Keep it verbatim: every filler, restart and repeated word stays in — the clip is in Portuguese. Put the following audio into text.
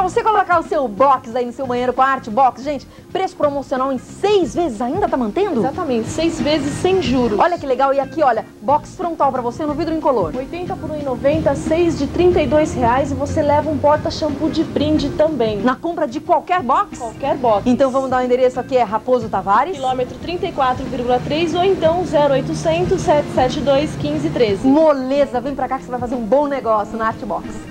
você colocar o seu box aí no seu banheiro com a Artbox, gente, preço promocional em seis vezes ainda tá mantendo? Exatamente, seis vezes sem juros. Olha que legal, e aqui, olha, box frontal pra você no vidro incolor. oitenta por um e noventa, seis de trinta e dois reais e você leva um porta-shampoo de brinde também. Na compra de qualquer box? Qualquer box. Então vamos dar o endereço aqui, é Raposo Tavares. Quilômetro trinta e quatro vírgula três ou então zero oitocentos, sete sete dois, um cinco um três. Moleza, vem pra cá que você vai fazer um bom negócio na Artbox.